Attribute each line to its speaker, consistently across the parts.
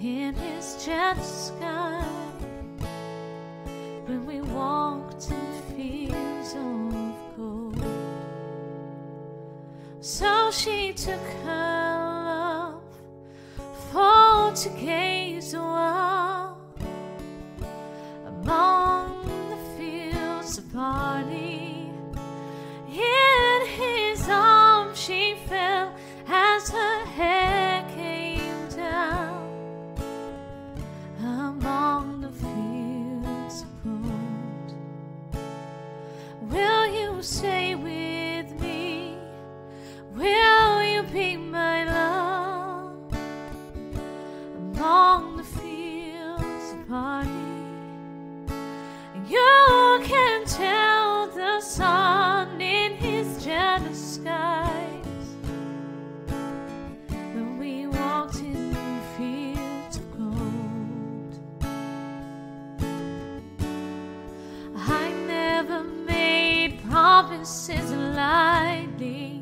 Speaker 1: in his gentle sky, when we walked in fields of gold. So she took her love for to gaze a while among the fields of barley. In his arms she fell as her hair came down among the fields of gold. Will you stay with me? Will you be my love among the fields of barley? You can tell the sun in his gentle skies when we walked in fields of gold. I never made promises lightly.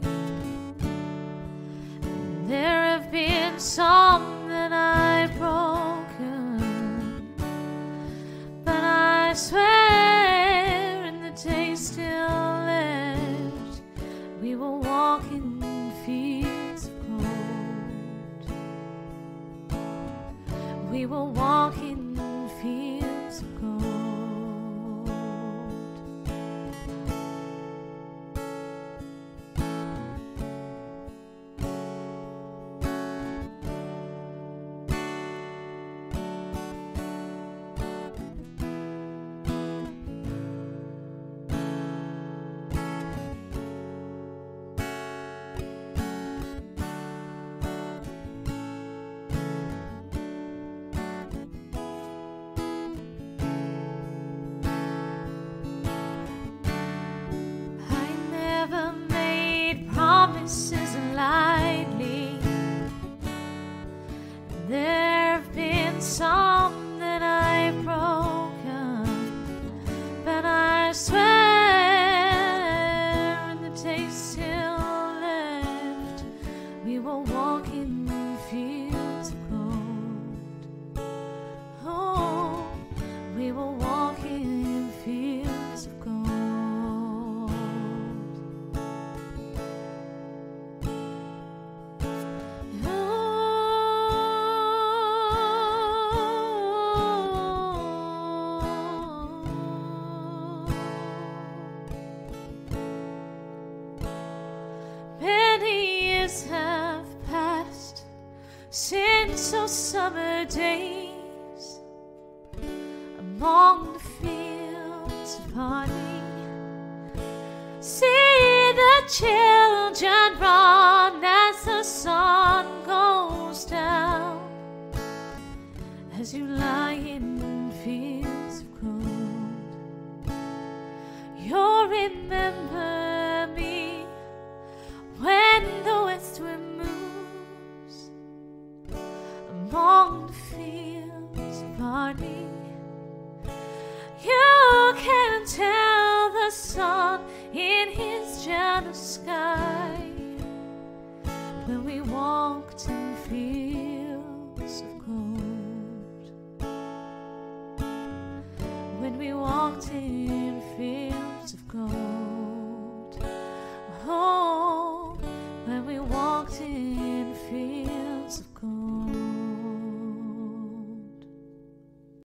Speaker 1: There have been some that I've broken, but I swear in the days still left, we will walk in fields of gold. We will walk in fields of gold. Promises lightly. There have been some that I've broken, but I swear in the days still left, we will walk in fields of gold. Oh, we will walk in fields of gold. Have passed since those summer days among the fields of barley. See the children run as the sun goes down, as you lie in fields of gold. You'll remember me when the west wind moves among the fields of barley. You can tell the sun in his gentle sky when we walked in fields of gold. When we walked in fields of gold. Oh, when we walked in fields of gold.